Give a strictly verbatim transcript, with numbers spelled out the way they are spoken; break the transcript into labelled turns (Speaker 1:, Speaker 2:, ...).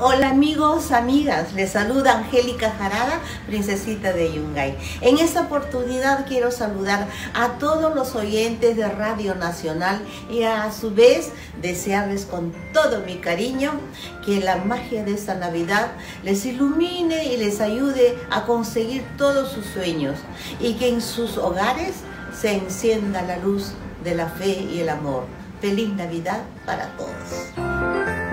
Speaker 1: Hola amigos, amigas, les saluda Angélica Jarada, princesita de Yungay. En esta oportunidad quiero saludar a todos los oyentes de Radio Nacional y a su vez desearles con todo mi cariño que la magia de esta Navidad les ilumine y les ayude a conseguir todos sus sueños y que en sus hogares se encienda la luz de la fe y el amor. Feliz Navidad para todos.